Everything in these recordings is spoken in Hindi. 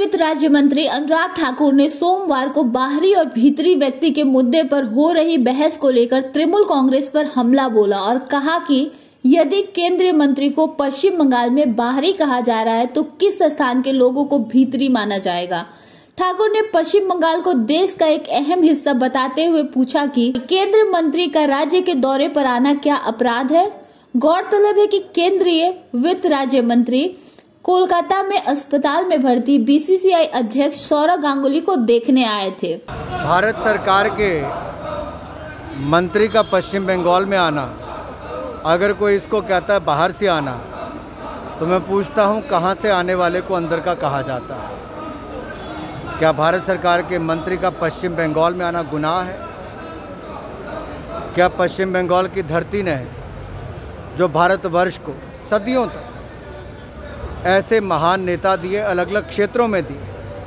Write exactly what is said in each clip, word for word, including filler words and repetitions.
वित्त राज्य मंत्री अनुराग ठाकुर ने सोमवार को बाहरी और भीतरी व्यक्ति के मुद्दे पर हो रही बहस को लेकर तृणमूल कांग्रेस पर हमला बोला और कहा कि यदि केंद्रीय मंत्री को पश्चिम बंगाल में बाहरी कहा जा रहा है तो किस स्थान के लोगों को भीतरी माना जाएगा। ठाकुर ने पश्चिम बंगाल को देश का एक अहम हिस्सा बताते हुए पूछा कि केंद्रीय मंत्री का राज्य के दौरे पर आना क्या अपराध है। गौरतलब है कि केंद्रीय वित्त राज्य मंत्री कोलकाता में अस्पताल में भर्ती बीसीसीआई अध्यक्ष सौरव गांगुली को देखने आए थे। भारत सरकार के मंत्री का पश्चिम बंगाल में आना, अगर कोई इसको कहता है बाहर से आना, तो मैं पूछता हूं कहां से आने वाले को अंदर का कहा जाता है। क्या भारत सरकार के मंत्री का पश्चिम बंगाल में आना गुनाह है? क्या पश्चिम बंगाल की धरती ने, जो भारतवर्ष को सदियों तक ऐसे महान नेता दिए, अलग अलग क्षेत्रों में दिए,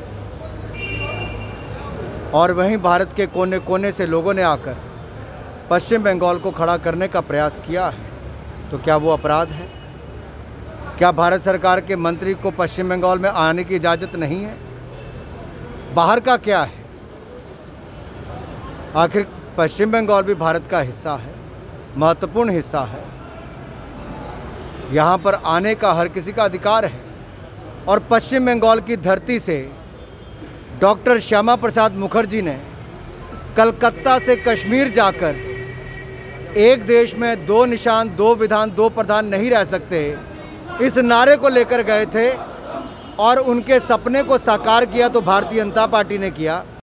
और वहीं भारत के कोने कोने से लोगों ने आकर पश्चिम बंगाल को खड़ा करने का प्रयास किया है, तो क्या वो अपराध है? क्या भारत सरकार के मंत्री को पश्चिम बंगाल में आने की इजाज़त नहीं है? बाहर का क्या है? आखिर पश्चिम बंगाल भी भारत का हिस्सा है, महत्वपूर्ण हिस्सा है। यहाँ पर आने का हर किसी का अधिकार है। और पश्चिम बंगाल की धरती से डॉक्टर श्यामा प्रसाद मुखर्जी ने कलकत्ता से कश्मीर जाकर एक देश में दो निशान, दो विधान, दो प्रधान नहीं रह सकते, इस नारे को लेकर गए थे और उनके सपने को साकार किया तो भारतीय जनता पार्टी ने किया।